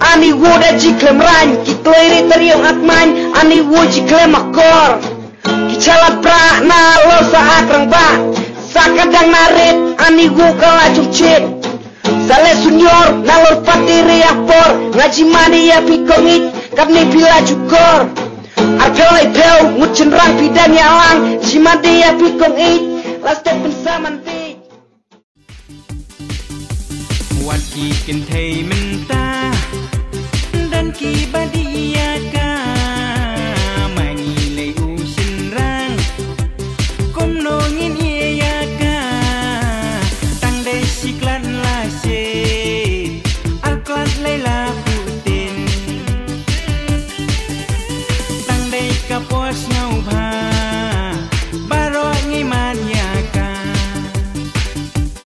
Ani woda jiklem rany Kitleri teriong akman Ani wo jiklem akor Kicalat pra na lo sa akrang ba Sakadang narit Ani wo kalacung cip Sale sunyor na lor patiri akpor Ngaji mani ya pikongit Kapni bila jukor Arkelai bel ngucen rang pidan yalang Jimadi ya pikongit Laste pensamantik Wat ki kynthei men ta Dan ki ban